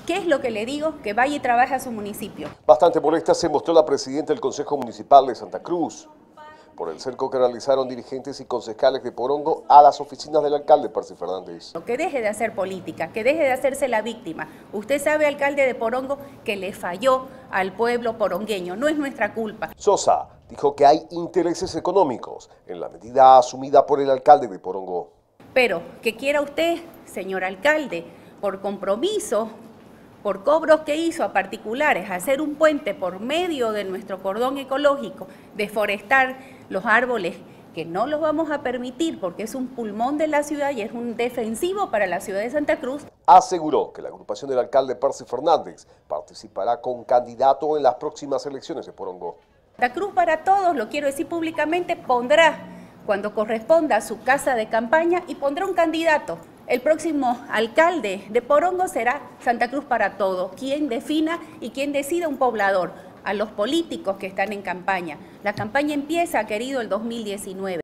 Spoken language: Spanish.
¿Qué es lo que le digo? Que vaya y trabaje a su municipio. Bastante molesta se mostró la presidenta del Consejo Municipal de Santa Cruz por el cerco que realizaron dirigentes y concejales de Porongo a las oficinas del alcalde Percy Fernández. Que deje de hacer política, que deje de hacerse la víctima. Usted sabe, alcalde de Porongo, que le falló al pueblo porongueño, no es nuestra culpa. Sosa dijo que hay intereses económicos en la medida asumida por el alcalde de Porongo. Pero que quiera usted, señor alcalde, por compromiso, por cobros que hizo a particulares, hacer un puente por medio de nuestro cordón ecológico, deforestar los árboles, que no los vamos a permitir porque es un pulmón de la ciudad y es un defensivo para la ciudad de Santa Cruz. Aseguró que la agrupación del alcalde Percy Fernández participará con candidato en las próximas elecciones de Porongo. Santa Cruz para Todos, lo quiero decir públicamente, pondrá cuando corresponda a su casa de campaña y pondrá un candidato. El próximo alcalde de Porongo será Santa Cruz para Todos, quien defina y quien decida un poblador, a los políticos que están en campaña. La campaña empieza, querido, el 2019.